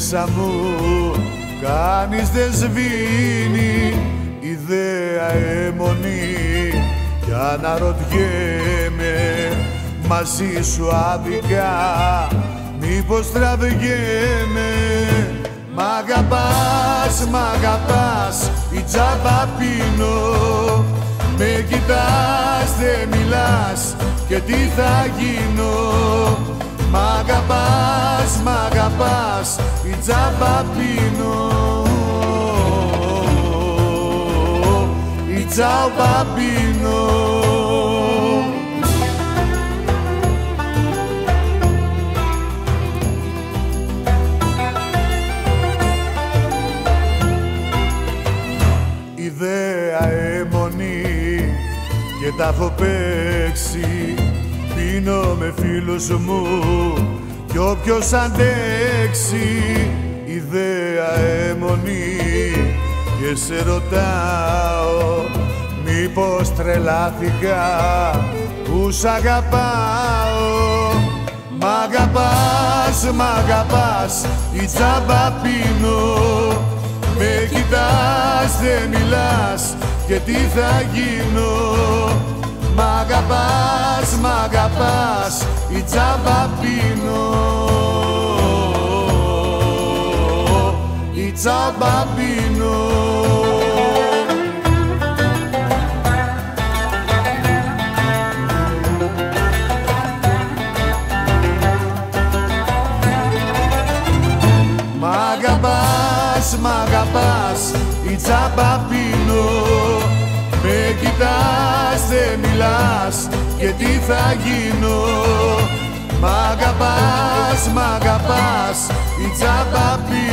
μέσα μου κανείς δεν σβήνει ιδέα αιμονή κι αναρωτιέμαι μαζί σου άδικα μήπως τραβηγέμαι. Μ' αγαπάς, η τζάμπα πίνω. Με κοιτάς, δεν μιλάς και τι θα γίνω. Μ' αγαπάς, η τζάμπα πίνω. Η τζάμπα πίνω. Ιδέα αιμονή και τα έχω παίξει. Πίνω με φίλους μου κι όποιος αντέξει. Ιδέα αιμονή και σε ρωτάω μήπως τρελάθηκα που σ' αγαπάω. Μ' αγαπάς, η τζάμπα πίνω. Με κοιτάς, δεν μιλάς και τι θα γίνω. Μ' αγαπάς, η τζάμπα πίνω. Η τζάμπα πίνω. Μ' αγαπάς, η τζάμπα πίνω. Με κοιτάς, δεν μιλάς και τι θα γίνω. Μ' αγαπάς, η τζάμπα πίνω.